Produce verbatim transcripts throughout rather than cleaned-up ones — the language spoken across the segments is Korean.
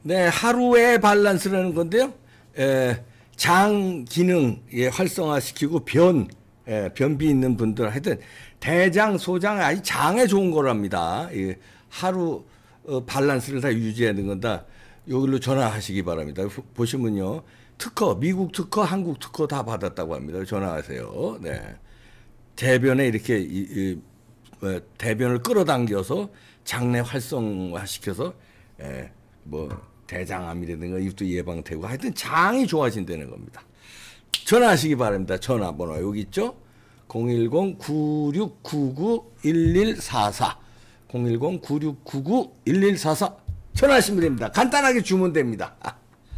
네, 하루의 밸런스라는 건데요. 에, 장 기능 예, 활성화시키고 변, 예, 변비 있는 분들 하여튼 대장, 소장, 아니 장에 좋은 거랍니다. 예, 하루 어, 밸런스를 다 유지하는 건 다 여기로 전화하시기 바랍니다. 보시면요. 특허, 미국 특허, 한국 특허 다 받았다고 합니다. 전화하세요. 네. 대변에 이렇게 이, 이, 뭐, 대변을 끌어당겨서 장내 활성화시켜서 예, 뭐 대장암이라든가 이것도 예방되고 하여튼 장이 좋아진다는 겁니다. 전화하시기 바랍니다. 전화번호 여기 있죠. 공일공 구육구구 일일사사 공일공 구육구구 일일사사 전화하시면 됩니다. 간단하게 주문됩니다. 아,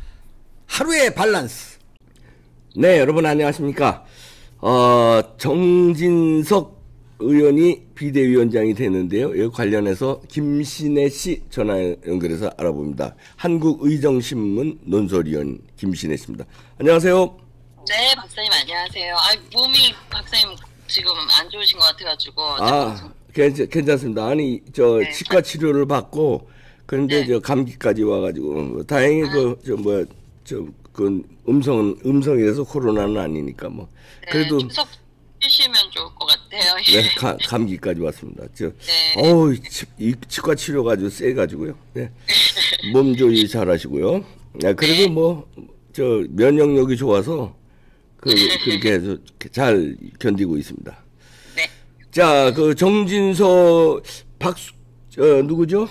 하루의 밸런스. 네, 여러분 안녕하십니까. 어, 정진석 의원이 비대위원장이 되는데요. 이 관련해서 김신혜 씨 전화 연결해서 알아봅니다. 한국의정신문 논설위원 김신혜 씨입니다. 안녕하세요. 네, 박사님 안녕하세요. 아, 몸이 박사님 지금 안 좋으신 것 같아가지고. 아, 괜찮, 괜찮습니다. 아니 저 네. 치과 치료를 받고 그런데 네. 저 감기까지 와가지고 다행히 아. 그 저 뭐야 저 그 음성 음성이라서 코로나는 아니니까 뭐 네, 그래도 계속 쉬시면 좋을 것 같아요. 네, 가, 감기까지 왔습니다. 저, 네. 어우, 치, 이 치과 치료가 아주 세가지고요. 네. 몸 조리 잘 하시고요. 네, 그래도 네. 뭐, 저, 면역력이 좋아서, 그, 그렇게 해서 잘 견디고 있습니다. 네. 자, 그 정진서, 박, 어, 누구죠?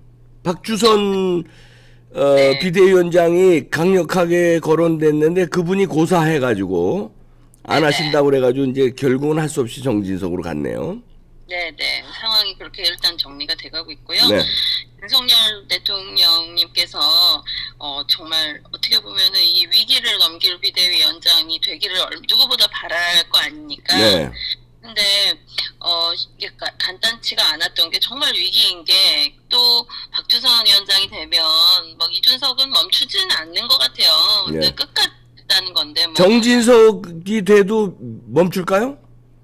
박주선, 어, 네. 비대위원장이 강력하게 거론됐는데 그분이 고사해가지고, 안 네네. 하신다고 그래가지고 이제 결국은 할 수 없이 정진석으로 갔네요. 네네. 상황이 그렇게 일단 정리가 돼가고 있고요. 네. 윤석열 대통령님께서 어, 정말 어떻게 보면은 이 위기를 넘길 비대위원장이 되기를 얼- 누구보다 바랄 거 아닙니까? 네. 근데 어 이게 가- 간단치가 않았던 게 정말 위기인 게 또 박주선 위원장이 되면 뭐 이준석은 멈추지는 않는 것 같아요. 근데 네. 끝까지 있다는 건데 뭐 정진석이 돼도 멈출까요?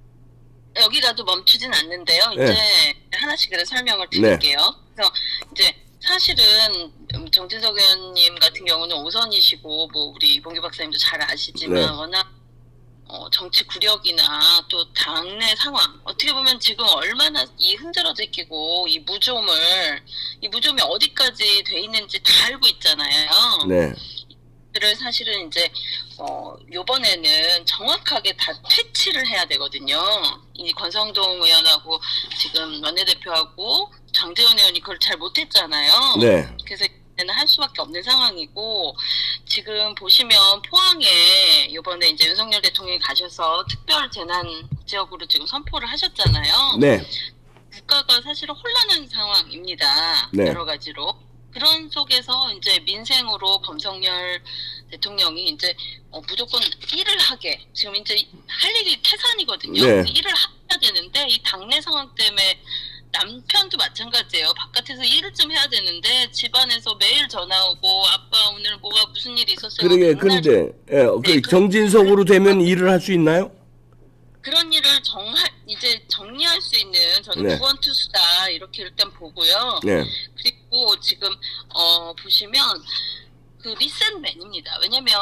여기가도 멈추진 않는데요. 네. 이제 하나씩 그래서 설명을 드릴게요. 그래서 이제 사실은 음, 정진석 의원님 같은 경우는 오선이시고 뭐 우리 이봉규 박사님도 잘 아시지만 네. 워낙 어, 정치 구력이나 또 당내 상황 어떻게 보면 지금 얼마나 이 흔들어제끼고 이 무좀을 이 무좀이 어디까지 돼 있는지 다 알고 있잖아요. 네. 를 사실은 이제 어 요번에는 정확하게 다 퇴치를 해야 되거든요. 이 권성동 의원하고 지금 원내대표하고 장제원 의원이 그걸 잘 못했잖아요. 네. 그래서 이제는 할 수밖에 없는 상황이고 지금 보시면 포항에 이번에 이제 윤석열 대통령이 가셔서 특별 재난 지역으로 지금 선포를 하셨잖아요. 네. 국가가 사실은 혼란한 상황입니다. 네. 여러 가지로. 그런 속에서 이제 민생으로 검석열 대통령이 이제 어, 무조건 일을 하게 지금 이제 할 일이 태산이거든요. 네. 일을 해야 되는데 이 당내 상황 때문에 남편도 마찬가지예요. 바깥에서 일을 좀 해야 되는데 집안에서 매일 전화 오고 아빠 오늘 뭐가 무슨 일이 있었어요. 그러게, 맨날 그런데, 예, 그 네, 정진석으로 되면 일을 할 수 있나요? 그런 일을 정할 이제 정리할 수 있는 저는 네. 구원투수다 이렇게 일단 보고요. 네. 그리고 지금 어 보시면 그 리셋맨입니다. 왜냐면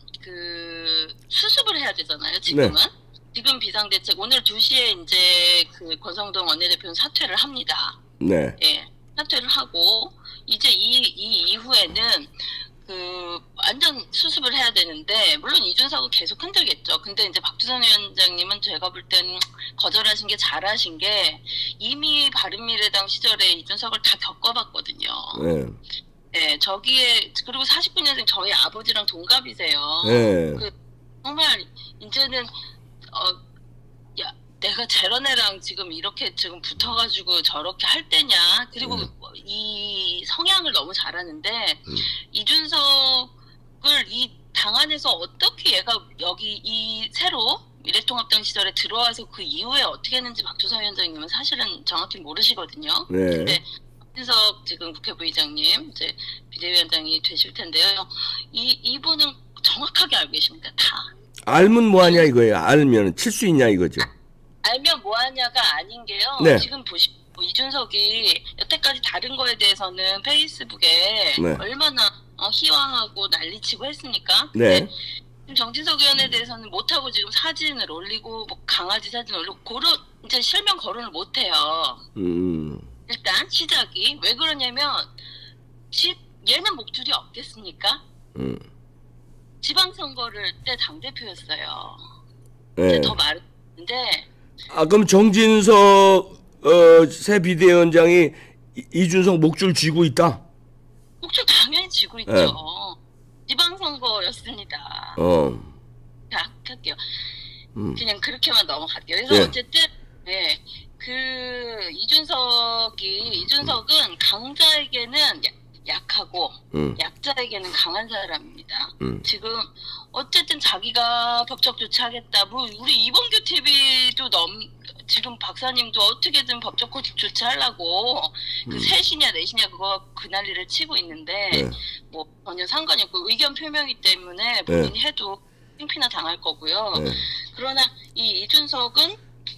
그 수습을 해야 되잖아요. 지금은 네. 지금 비상대책 오늘 두 시에 이제 그 권성동 원내대표는 사퇴를 합니다. 네. 예, 사퇴를 하고 이제 이, 이 이후에는 그 완전 수습을 해야 되는데 물론 이준석은 계속 흔들겠죠. 근데 이제 박주선 위원장님은 제가 볼 때는 거절하신 게 잘하신 게 이미 바른미래당 시절에 이준석을 다 겪어봤거든요. 네. 네, 저기에 그리고 사십구 년생 저희 아버지랑 동갑이세요. 네. 그 정말 이제는 어 야 내가 제런애랑 지금 이렇게 지금 붙어가지고 저렇게 할 때냐. 그리고 음. 이 성향을 너무 잘하는데 음. 이준석을 이 당 안에서 어떻게 얘가 여기 이 새로 미래통합당 시절에 들어와서 그 이후에 어떻게 했는지 박주선 위원장님은 사실은 정확히 모르시거든요. 네. 근데 박진석 지금 국회부의장님 이제 비대위원장이 되실 텐데요. 이 이분은 정확하게 알고 계십니다. 다. 알면 뭐하냐 이거예요. 알면 칠 수 있냐 이거죠. 알면 뭐하냐가 아닌 게요. 네. 지금 보시 이준석이 여태까지 다른 거에 대해서는 페이스북에 네. 얼마나 어, 희화하고 난리치고 했으니까. 네. 근데 지금 정진석 의원에 대해서는 못하고 지금 사진을 올리고 뭐 강아지 사진 올리고 그런 이제 실명 거론을 못해요. 음. 일단 시작이 왜 그러냐면 지, 얘는 목줄이 없겠습니까? 음. 지방선거를 때 당대표였어요. 네. 이제 더 말했는데 아 그럼 정진석 어, 새 비대위원장이 이- 이준석 목줄 쥐고 있다? 목줄 당연히 쥐고 있죠. 네. 지방선거였습니다. 어. 자, 할게요. 음. 그냥 그렇게만 넘어갈게요. 그래서 네. 어쨌든 네, 그 이준석이 이준석은 강자에게는 야- 약하고 음. 약자에게는 강한 사람입니다. 음. 지금 어쨌든 자기가 법적 조치하겠다. 뭐 우리 이범규 티비도 넘 지금 박사님도 어떻게든 법적 조치하려고 그 음. 셋이냐 넷이냐 그거 그 난리를 치고 있는데 네. 뭐 전혀 상관이 없고 의견 표명이기 때문에 본인이 해도 창피나 당할 거고요. 네. 그러나 이 이준석은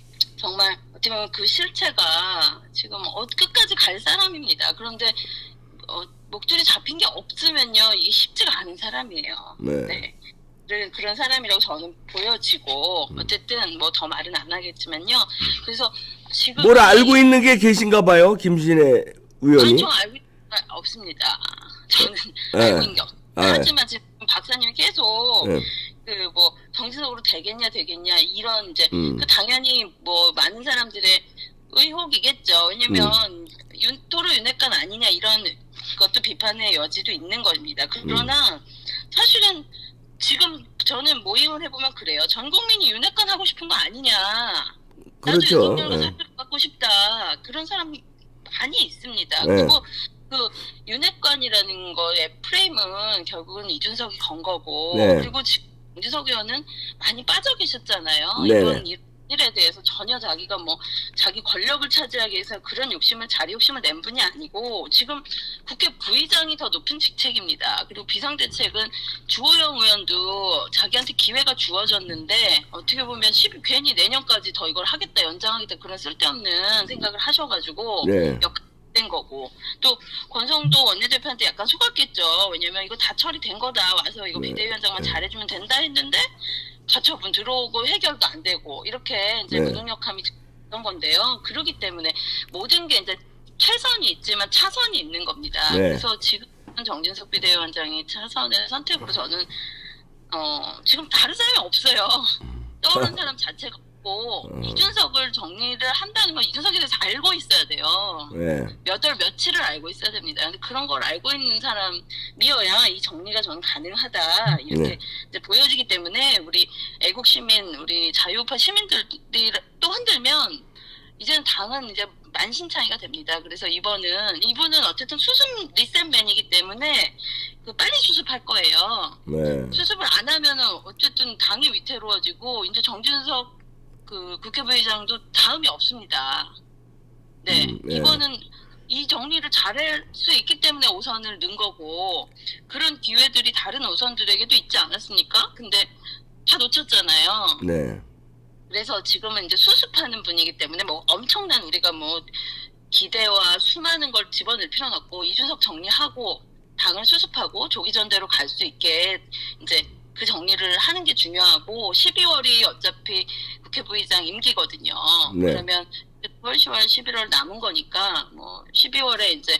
정말 어떻게 보면 그 실체가 지금 어, 끝까지 갈 사람입니다. 그런데 어, 목줄이 잡힌 게 없으면요 이게 쉽지가 않은 사람이에요. 네. 네. 그런- 그런 사람이라고 저는 보여지고 어쨌든 뭐 더 말은 안 하겠지만요. 그래서 지금 뭘 이- 알고 있는 게 계신가 봐요, 김신혜 의원이. 아니, 저 알고 있는 거 없습니다. 저는 네. 알고 있는 게 없습니다. 아, 네. 하지만 지금 박사님이 계속 네. 그 뭐 정치적으로 되겠냐 되겠냐 이런 이제 음. 그 당연히 뭐 많은 사람들의 의혹이겠죠. 왜냐면 음. 윤, 도로 윤핵관 아니냐 이런 것도 비판의 여지도 있는 겁니다. 그러나 음. 사실은 지금 저는 모임을 해보면 그래요. 전 국민이 윤핵관 하고 싶은 거 아니냐. 그렇죠. 나도 윤석열과 네. 사표를 받고 싶다. 그런 사람이 많이 있습니다. 네. 그리고 그 윤핵관이라는 거의 프레임은 결국은 이준석이 건 거고 네. 그리고 지금 정진석 의원은 많이 빠져 계셨잖아요. 네. 이런 일에 대해서 전혀 자기가 뭐 자기 권력을 차지하기 위해서 그런 욕심을 자리 욕심을 낸 분이 아니고 지금 국회 부의장이 더 높은 직책입니다. 그리고 비상대책은 주호영 의원도 자기한테 기회가 주어졌는데 어떻게 보면 십 괜히 내년까지 더 이걸 하겠다 연장하겠다 그런 쓸데없는 생각을 하셔가지고 네. 된 거고 또 권성도 원내대표한테 약간 속았겠죠. 왜냐면 이거 다 처리된 거다 와서 이거 네. 비대위원장만 네. 잘해주면 된다 했는데 가처분 들어오고 해결도 안 되고 이렇게 이제 네. 무능력함이 있던 건데요. 그렇기 때문에 모든 게 이제 최선이 있지만 차선이 있는 겁니다. 네. 그래서 지금 정진석 비대위원장이 차선의 선택으로 저는 어 지금 다른 사람이 없어요. 떠오른 사람 자체가 없고 어. 이준석을 정리를 한다는 건 이준석에 대해서 알고 있어야 돼요. 네. 몇 월 며칠을 알고 있어야 됩니다. 근데 그런 걸 알고 있는 사람이어야 이 정리가 저는 가능하다 이렇게 네. 이제 보여지기 때문에 우리 애국 시민, 우리 자유우파 시민들이 또 흔들면 이제는 당은 이제 만신창이가 됩니다. 그래서 이번은 이분은 어쨌든 수습 리셋맨이기 때문에 그 빨리 수습할 거예요. 네. 수습을 안 하면은 어쨌든 당이 위태로워지고 이제 정진석 그 국회 부의장도 다음이 없습니다. 네, 음, 네. 이거는 이 정리를 잘할 수 있기 때문에 오선을 넣은 거고 그런 기회들이 다른 오선들에게도 있지 않았습니까? 근데 다 놓쳤잖아요. 네. 그래서 지금은 이제 수습하는 분이기 때문에 뭐 엄청난 우리가 뭐 기대와 수많은 걸 집어넣을 필요는 없고 이준석 정리하고 당을 수습하고 조기 전대로 갈 수 있게 이제 그 정리를 하는 게 중요하고 십이월이 어차피 국회 부의장 임기거든요. 네. 그러면 구월, 시월, 십일월 남은 거니까 뭐 십이월에 이제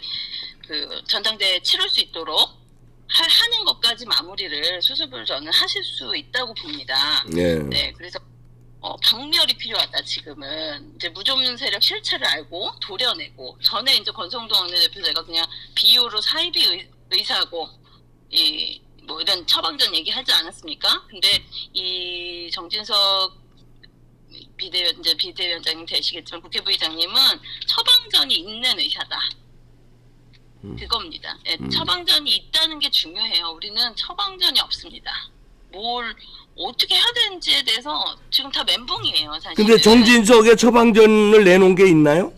그 전당대회 치를 수 있도록 할, 하는 것까지 마무리를 수습을 저는 하실 수 있다고 봅니다. 네. 네, 그래서 어, 박멸이 필요하다. 지금은 이제 무좀 세력 실체를 알고 도려내고 전에 이제 권성동 원내대표 제가 그냥 비유로 사이비 의, 의사고 이 뭐 이런 처방전 얘기하지 않았습니까? 근데 이 정진석 비대위원 이제 비대위원장님 되시겠지만 국회 부의장님은 처방전이 있는 의사다. 음. 그겁니다. 네, 음. 처방전이 있다는 게 중요해요. 우리는 처방전이 없습니다. 뭘 어떻게 해야 되는지에 대해서 지금 다 멘붕이에요. 사실. 근데 정진석의 처방전을 내놓은 게 있나요?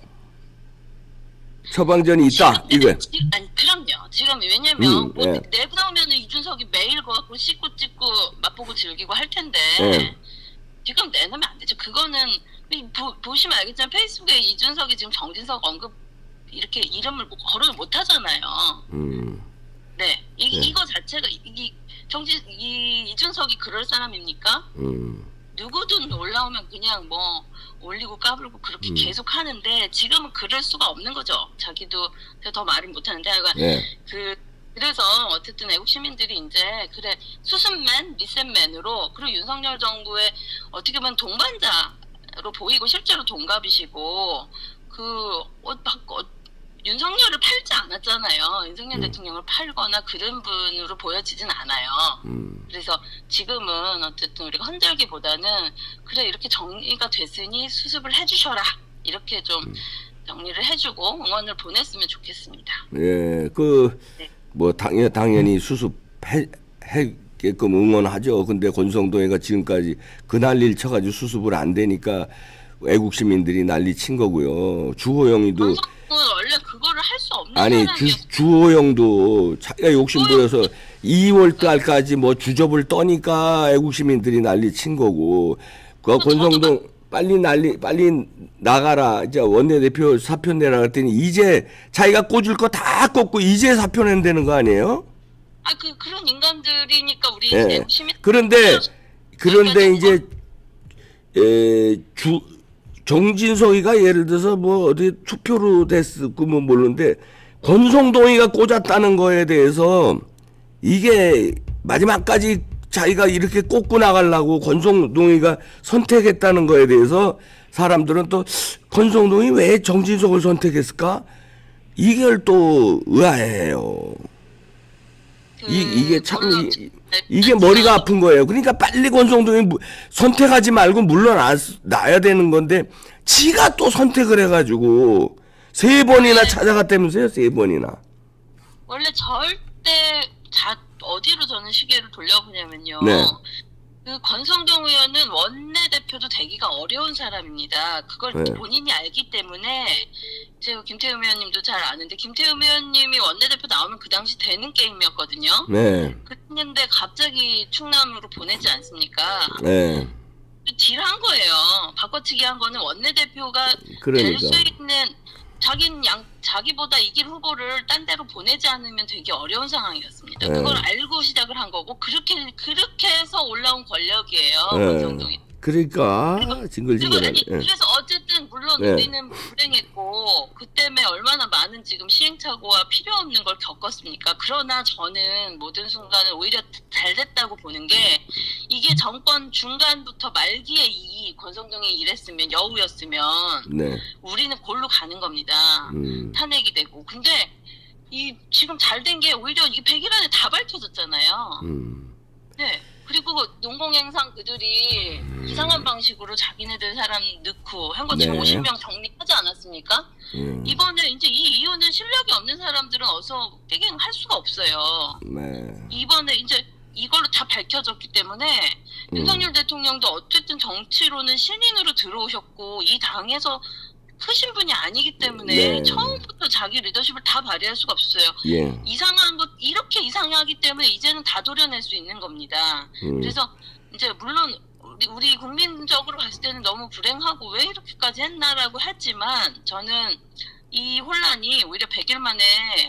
처방전이 있다. 이거. 아니 그럼요. 지금 왜냐면 음, 뭐 네. 내고 나오면은 이준석이 매일 그거 갖고 씻고 찍고 맛보고 즐기고 할 텐데 네. 지금 내놓으면 안 되죠. 그거는 보, 보시면 알겠지만 페이스북에 이준석이 지금 정진석 언급 이렇게 이름을 뭐 거론을 못 하잖아요. 음. 네, 이게 이, 네. 이거 자체가 이 정지 이 이준석이 그럴 사람입니까? 음. 누구든 올라오면 그냥 뭐 올리고 까불고 그렇게 음. 계속 하는데 지금은 그럴 수가 없는 거죠. 자기도 더 말을 못 하는데 그러니까 네. 그 그래서 어쨌든 애국 시민들이 이제 그래 수습맨, 리셋맨으로 그리고 윤석열 정부의 어떻게 보면 동반자로 보이고 실제로 동갑이시고 그 어, 막, 어, 윤석열을 팔지 않았잖아요. 윤석열 음. 대통령을 팔거나 그런 분으로 보여지진 않아요. 음. 그래서 지금은 어쨌든 우리가 흔들기보다는 그래 이렇게 정리가 됐으니 수습을 해주셔라 이렇게 좀 음. 정리를 해주고 응원을 보냈으면 좋겠습니다. 예, 그 뭐 네. 당연 당연히 수습해 해게끔 응원하죠. 근데 권성동이가 지금까지 그 난리를 쳐가지고 수습을 안 되니까 애국 시민들이 난리 친 거고요. 주호영이도 권성동은 원래 그거를 할 수 없는 아니 사람이었어요. 주 주호영도 자기가 욕심 부려서 이월 달까지 뭐 주접을 떠니까 애국 시민들이 난리 친 거고 그 권성동 빨리 난리 빨리 나가라 이제 원내대표 사표 내라 그랬더니 이제 자기가 꽂을 거 다 꽂고 이제 사표 낸다는 거 아니에요? 아, 그 그런 인간들이니까 우리 예. 애국 시민 그런데 그런데 이제 에, 주 정진석이가 예를 들어서 뭐 어디 투표로 됐을고 뭐 모르는데 권성동이가 꽂았다는 거에 대해서 이게 마지막까지 자기가 이렇게 꽂고 나가려고 권성동이가 선택했다는 거에 대해서 사람들은 또 권성동이 왜 정진석을 선택했을까? 이걸 또 의아해요. 그 이, 이게 참 물론 이, 이게 머리가 아픈 거예요. 그러니까 빨리 권성동이 무- 선택하지 말고 물러나야 되는 건데 지가 또 선택을 해가지고 세 번이나 찾아갔다면서요. 세 번이나. 원래 절대 자 어디로 저는 시계를 돌려보냐면요. 네. 그 권성동 의원은 원내대표도 되기가 어려운 사람입니다. 그걸 네. 본인이 알기 때문에 제가 김태흠 의원님도 잘 아는데 김태흠 의원님이 원내대표 나오면 그 당시 되는 게임이었거든요. 네. 그랬는데 갑자기 충남으로 보내지 않습니까? 네. 딜한 거예요. 바꿔치기 한 거는 원내대표가 그러니까. 될 수 있는 자기는 양 자기보다 이길 후보를 딴 데로 보내지 않으면 되게 어려운 상황이었습니다. 네. 그걸 알고 시작을 한 거고 그렇게 그렇게 해서 올라온 권력이에요. 네. 권성동이. 그러니까 그리고 징글징글하네. 아니 네. 그래서 어쨌든 물론 네. 우리는 불행했고 그 때문에 얼마나 많은 지금 시행착오와 필요 없는 걸 겪었습니까? 그러나 저는 모든 순간을 오히려 잘 됐다고 보는 게 이게 정권 중간부터 말기에 이 권성동이 이랬으면 여우였으면 네. 우리는 골로 가는 겁니다. 음. 탄핵이 되고. 근데 이 지금 잘 된 게 오히려 이게 백 일 안에 다 밝혀졌잖아요. 음. 네. 그리고 농공행상 그들이 음. 이상한 방식으로 자기네들 사람 넣고 한 거 지금 네. 오십 명 정리하지 않았습니까? 음. 이번에 이제 이 이유는 실력이 없는 사람들은 어서 깨갱 할 수가 없어요. 네. 이번에 이제 이걸로 다 밝혀졌기 때문에 음. 윤석열 대통령도 어쨌든 정치로는 신인으로 들어오셨고 이 당에서 크신 분이 아니기 때문에 네. 처음부터 자기 리더십을 다 발휘할 수가 없어요. 예. 이상한 것 이렇게 이상하기 때문에 이제는 다 도려낼 수 있는 겁니다. 음. 그래서 이제 물론 우리, 우리 국민적으로 봤을 때는 너무 불행하고 왜 이렇게까지 했나라고 했지만 저는 이 혼란이 오히려 백 일 만에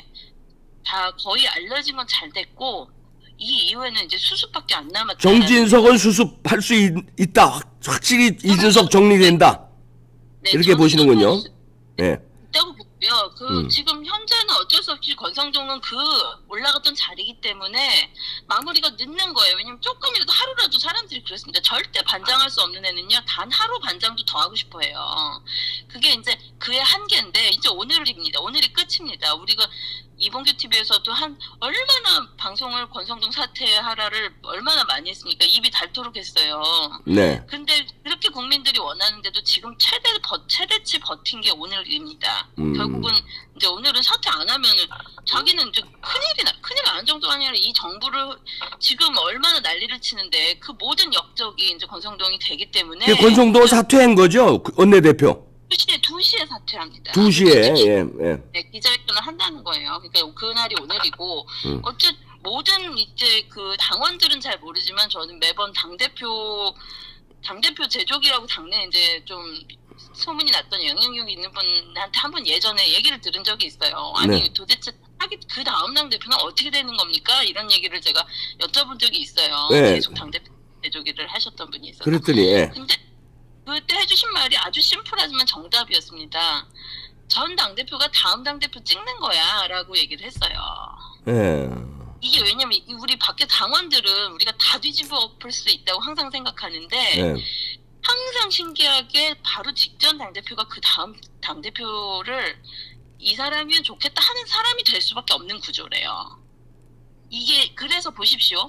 다 거의 알려진 건 잘 됐고 이 이후에는 이제 수습밖에 안 남았다. 정진석은 수습할 수 있, 있다. 확- 확실히 이준석 정리된다. 네, 이렇게 저는 보시는군요. 수- 예. 있다고 보고요. 그 음. 지금 현재는 어쩔 수 없이 권성동은 그 올라갔던 자리이기 때문에 마무리가 늦는 거예요. 왜냐면 조금이라도 하루라도 사람들이 그랬습니다. 절대 반장할 수 없는 애는요. 단 하루 반장도 더 하고 싶어해요. 그게 이제 그의 한계인데 이제 오늘입니다. 오늘이 끝입니다. 우리가 이봉규 티비에서도 한 얼마나 방송을 권성동 사퇴하라를 얼마나 많이 했습니까? 입이 닳도록 했어요. 네. 근데 그렇게 국민들이 원하는데도 지금 최대 버, 최대치 버틴 게 오늘입니다. 음. 결국은 이제 오늘은 사퇴 안 하면은 자기는 이제 큰일이 나 큰일 안 정도가 아니라 이 정부를 지금 얼마나 난리를 치는데 그 모든 역적이 이제 권성동이 되기 때문에 그 권성동 사퇴한 거죠? 그 원내대표. 두 시에 두 시에 사퇴합니다. 두 시에. 예. 예. 네, 기자회견을 한다는 거예요. 그러니까 그날이 오늘이고 음. 어쨌 모든 이제 그 당원들은 잘 모르지만 저는 매번 당 대표 당 대표 제조기라고 당내 이제 좀 소문이 났던 영향력 있는 분한테 한 번 예전에 얘기를 들은 적이 있어요. 아니 네. 도대체 하기 그 다음 당대표는 어떻게 되는 겁니까? 이런 얘기를 제가 여쭤본 적이 있어요. 네. 계속 당대표 대조기를 하셨던 분이 있어서. 그랬더니 예. 근데 그때 해주신 말이 아주 심플하지만 정답이었습니다. 전 당대표가 다음 당대표 찍는 거야 라고 얘기를 했어요. 예. 이게 왜냐면 우리 밖에 당원들은 우리가 다 뒤집어 엎을 수 있다고 항상 생각하는데 예. 항상 신기하게 바로 직전 당대표가 그 다음 당대표를 이 사람이면 좋겠다 하는 사람이 될 수밖에 없는 구조래요. 이게 그래서 보십시오.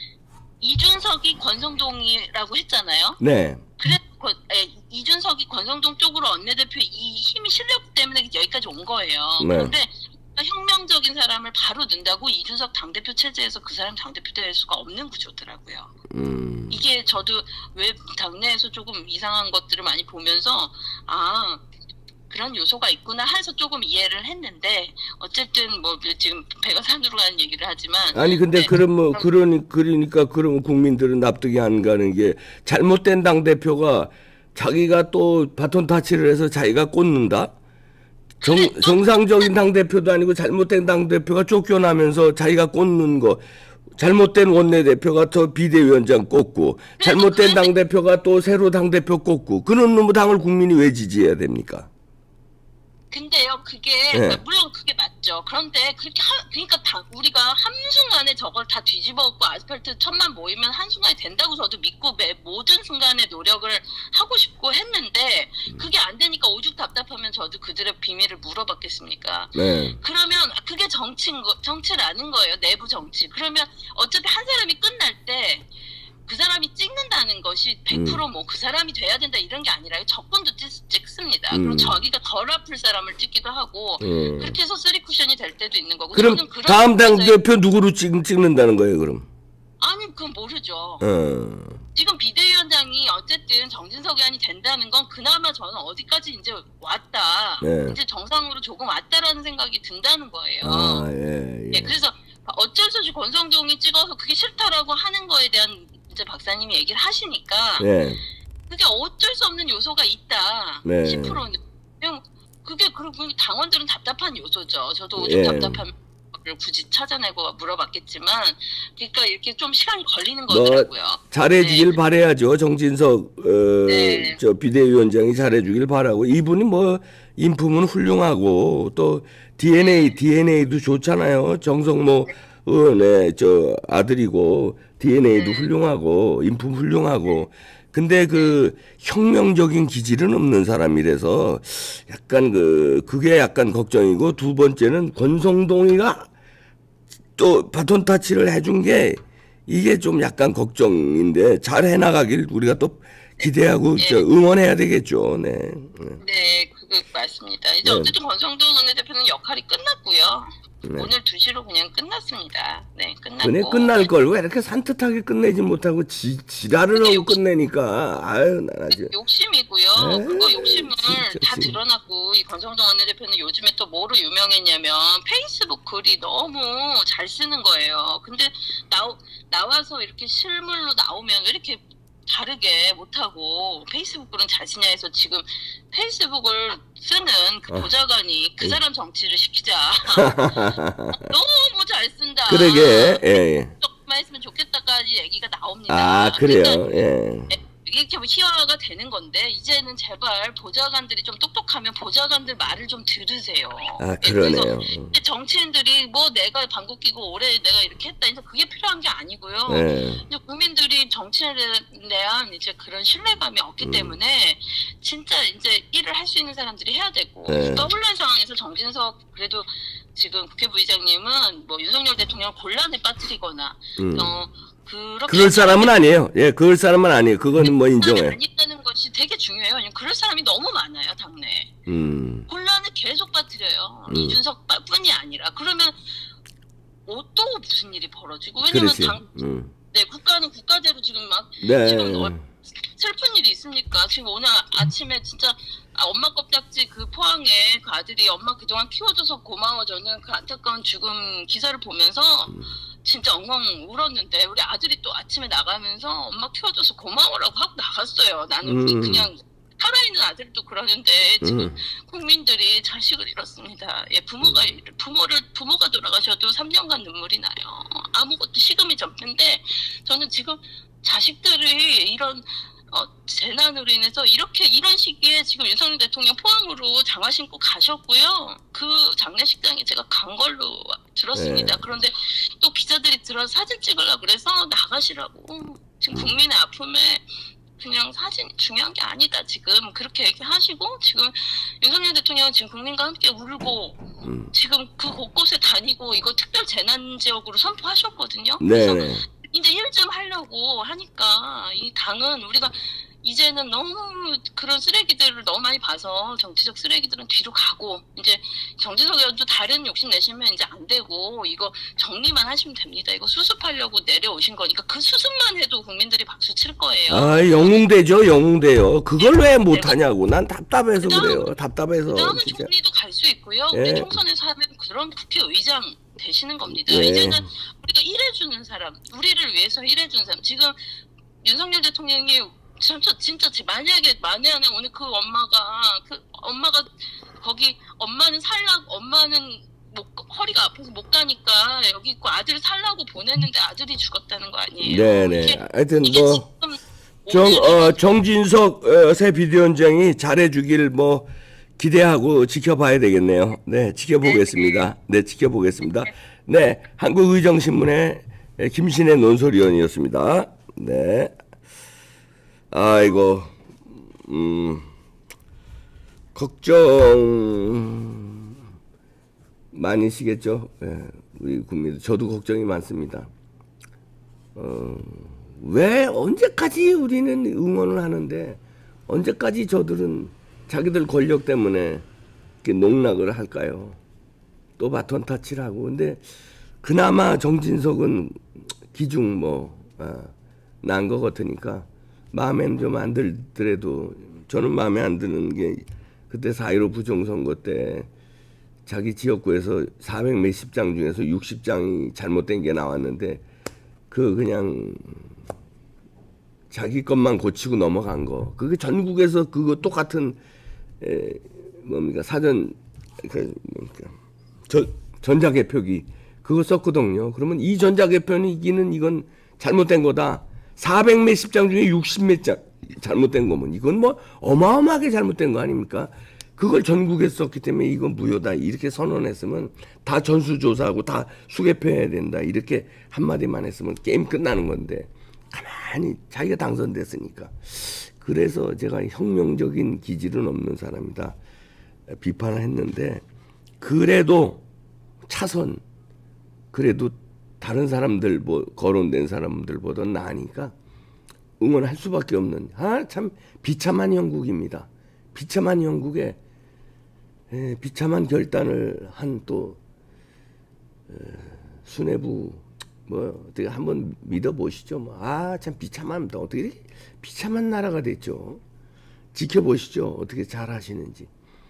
이준석이 권성동이라고 했잖아요. 네. 그래 에, 이준석이 권성동 쪽으로 원내대표 이 힘이 실력 때문에 여기까지 온 거예요. 네. 그런데 혁명적인 사람을 바로 넣는다고 이준석 당대표 체제에서 그 사람 당대표 될 수가 없는 구조더라고요. 음. 이게 저도 왜 당내에서 조금 이상한 것들을 많이 보면서 아 그런 요소가 있구나 해서 조금 이해를 했는데 어쨌든 뭐 지금 배가 산으로 가는 얘기를 하지만 아니 근데 네, 그럼 뭐 그럼, 그러니 그러니까 그럼 국민들은 납득이 안 가는 게 잘못된 당 대표가 자기가 또 바톤 타치를 해서 자기가 꽂는다. 정, 그래, 또, 정상적인 당 대표도 아니고 잘못된 당 대표가 쫓겨나면서 자기가 꽂는 거. 잘못된 원내 대표가 저 비대위원장 꽂고 잘못된 당 대표가 또 새로 당 대표 꽂고 그런 놈의 당을 국민이 왜 지지해야 됩니까? 근데요, 그게 네. 물론 그게 맞죠. 그런데 그렇게 하, 그러니까 다 우리가 한 순간에 저걸 다 뒤집어 엎고 아스팔트 천만 모이면 한 순간에 된다고 저도 믿고 매 모든 순간에 노력을 하고 싶고 했는데 그게 안 되니까 오죽 답답하면 저도 그들의 비밀을 물어봤겠습니까? 네. 그러면 그게 정치인 거, 정치라는 거예요. 내부 정치. 그러면 어차피 한 사람이 끝날 때 그 사람이 찍는다는 것이 백 퍼센트 뭐 그 사람이 돼야 된다 이런 게 아니라 적군도 찍, 찍습니다. 음. 그리고 자기가 덜 아플 사람을 찍기도 하고 음. 그렇게 해서 쓰리 쿠션이 될 때도 있는 거고. 그럼 저는 그런 다음 당 부분에서- 대표 누구로 찍, 찍는다는 거예요 그럼? 아니 그건 모르죠. 어. 지금 비대위원장이 어쨌든 정진석 의원이 된다는 건 그나마 저는 어디까지 이제 왔다. 네. 이제 정상으로 조금 왔다라는 생각이 든다는 거예요. 아, 예, 예. 네, 그래서 어쩔 수 없이 권성동이 찍어서 그게 싫다라고 하는 거에 대한 이제 박사님이 얘기를 하시니까 네. 그게 어쩔 수 없는 요소가 있다. 네. 십 퍼센트는. 그냥 그게 그리고 당원들은 답답한 요소죠. 저도 오죽 예. 답답한 걸 굳이 찾아내고 물어봤겠지만 그러니까 이렇게 좀 시간이 걸리는 뭐 거더라고요. 잘해주길 네. 바라야죠. 정진석 어, 네. 저 비대위원장이 잘해주길 바라고 이분이 뭐 인품은 훌륭하고 또 디엔에이 디엔에이도 좋잖아요. 정성모 의원의 저 아들이고 디엔에이도 네. 훌륭하고 인품 훌륭하고 근데 그 혁명적인 기질은 없는 사람이라서 약간 그 그게 약간 걱정이고 두 번째는 권성동이가 또 바톤 타치를 해준 게 이게 좀 약간 걱정인데 잘 해나가길 우리가 또 기대하고 네. 저 응원해야 되겠죠. 네. 네, 그거 맞습니다. 이제 네. 어쨌든 권성동 원내대표는 역할이 끝났고요. 네. 오늘 두 시로 그냥 끝났습니다. 네, 끝났고. 그네 끝날 걸 왜 이렇게 산뜻하게 끝내지 못하고 지, 지랄을 하고 끝내니까 아유 나 아주 욕심이고요. 에이, 그거 욕심을 진짜, 다 진짜. 드러났고 이 권성동 원내대표는 요즘에 또 뭐로 유명했냐면 페이스북 글이 너무 잘 쓰는 거예요. 근데 나, 나와서 이렇게 실물로 나오면 왜 이렇게 다르게 못하고 페이스북 글은 잘 쓰냐 해서 지금 페이스북을 쓰는 그 어. 보좌관이 그 사람 정치를 시키자. 너무 잘 쓴다. 그러게 예, 예. 조금만 했으면 좋겠다까지 얘기가 나옵니다. 아 그래요 그러니까 예. 이렇게 뭐 희화화가 되는 건데 이제는 제발 보좌관들이 좀 똑똑하면 보좌관들 말을 좀 들으세요. 아 예, 그러네요. 그래서 정치인들이 뭐 내가 방귀 끼고 올해 내가 이렇게 했다 이제 그게 필요한 게 아니고요. 예. 이제 국민들이 정치에 대한 이제 그런 신뢰감이 없기 음. 때문에 진짜 이제 일을 할 수 있는 사람들이 해야 되고 네. 국가 혼란 상황에서 정진석 그래도 지금 국회부의장님은 뭐 윤석열 대통령 곤란에 빠뜨리거나 음. 어 그렇게 그럴 사람은 아니에요. 예, 그럴 사람은 아니에요. 그거는 뭐 인정해. 아니다는 것이 되게 중요해요. 왜냐면 그럴 사람이 너무 많아요, 당내. 음. 혼란을 계속 빠뜨려요. 음. 이준석 뿐이 아니라. 그러면 어, 또 무슨 일이 벌어지고. 왜냐면 그렇지. 당, 음. 네, 국가는 국가대로 지금 막 네. 지금 어, 슬픈 일이 있습니까? 지금 오늘 아침에 진짜 아, 엄마 껍딱지 그 포항에 그 아들이 엄마 그동안 키워줘서 고마워 저는 그 안타까운 죽음 기사를 보면서 진짜 엉엉 울었는데 우리 아들이 또 아침에 나가면서 엄마 키워줘서 고마워라고 하고 나갔어요. 나는 음. 그냥 살아있는 아들도 그러는데 지금 음. 국민들이 자식을 잃었습니다. 예, 부모가 부모를 부모가 더 돌아가셔도 삼 년간 눈물이 나요. 아무것도 시금이 접는데 저는 지금 자식들이 이런 어, 재난으로 인해서 이렇게 이런 시기에 지금 윤석열 대통령 포항으로 장화 신고 가셨고요. 그 장례식장에 제가 간 걸로 들었습니다. 네. 그런데 또 기자들이 들어서 사진 찍으려고 그래서 나가시라고. 지금 국민의 아픔에 그냥 사진이 중요한 게 아니다. 지금 그렇게 얘기하시고 지금 윤석열 대통령은 지금 국민과 함께 울고 음. 지금 그 곳곳에 다니고 이거 특별 재난 지역으로 선포하셨거든요. 그래서 네네. 이제 일 좀 하려고 하니까 이 당은 우리가 이제는 너무 그런 쓰레기들을 너무 많이 봐서 정치적 쓰레기들은 뒤로 가고 이제 정진석 의원도 다른 욕심 내시면 이제 안 되고 이거 정리만 하시면 됩니다. 이거 수습하려고 내려오신 거니까 그 수습만 해도 국민들이 박수 칠 거예요. 아, 영웅대죠, 영웅대요. 그걸 왜 못하냐고. 난 답답해서 그래요. 답답해서. 그다음은 진짜. 총리도 갈 수 있고요. 예. 우리 총선에서 하면 그런 국회의장 되시는 겁니다. 예. 이제는 우리가 일해주는 사람, 우리를 위해서 일해주는 사람. 지금 윤석열 대통령이 진짜 진짜 만약에 만에 하나 오늘 그 엄마가 그 엄마가 거기 엄마는 살라 엄마는 못, 허리가 아파서 못 가니까 여기 있고 아들 살라고 보냈는데 아들이 죽었다는 거 아니에요? 네네. 이게, 하여튼 이게 뭐 지금 정, 오늘 어, 정진석 어, 새 비대위원장이 잘해주길 뭐 기대하고 지켜봐야 되겠네요. 네, 지켜보겠습니다. 네, 지켜보겠습니다. 네, 한국의정신문의 김신혜 논설위원이었습니다. 네. 아이고, 음, 걱정 많으시겠죠? 네, 우리 국민들. 저도 걱정이 많습니다. 어, 왜 언제까지 우리는 응원을 하는데 언제까지 저들은 자기들 권력 때문에 이렇게 농락을 할까요? 또 바톤 타치를 하고. 근데 그나마 정진석은 기중 뭐 아, 난 것 같으니까 마음에는 좀 안 들더라도 저는 마음에 안 드는 게 그때 사 일오 부정선거 때 자기 지역구에서 사백 몇십 장 중에서 육십 장이 잘못된 게 나왔는데 그 그냥 자기 것만 고치고 넘어간 거. 그게 전국에서 그거 똑같은 에, 뭡니까 사전 그 뭡니까 저, 전자개표기 그거 썼거든요. 그러면 이 전자개표기는 이건 잘못된 거다. 사백 몇십 장 중에 육십 몇 장 잘못된 거면 이건 뭐 어마어마하게 잘못된 거 아닙니까? 그걸 전국에 썼기 때문에 이건 무효다 이렇게 선언했으면 다 전수조사하고 다 수개표해야 된다 이렇게 한마디만 했으면 게임 끝나는 건데 가만히 자기가 당선됐으니까. 그래서 제가 혁명적인 기질은 없는 사람이다 비판을 했는데 그래도 차선 그래도 다른 사람들 뭐 거론된 사람들보다 나으니까 응원할 수밖에 없는 아 참 비참한 형국입니다. 비참한 형국에 에, 비참한 결단을 한 또 수뇌부 뭐 어떻게 한번 믿어보시죠. 뭐. 아 참 비참합니다. 어떻게 이렇게 비참한 나라가 됐죠. 지켜보시죠. 어떻게 잘 하시는지.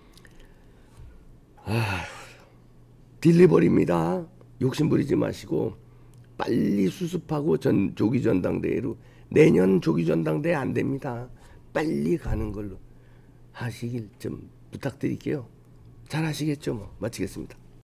아 딜리버리입니다. 욕심 부리지 마시고 빨리 수습하고 전 조기 전당대회로 내년 조기 전당대회 안 됩니다. 빨리 가는 걸로 하시길 좀 부탁드릴게요. 잘 하시겠죠. 뭐 마치겠습니다.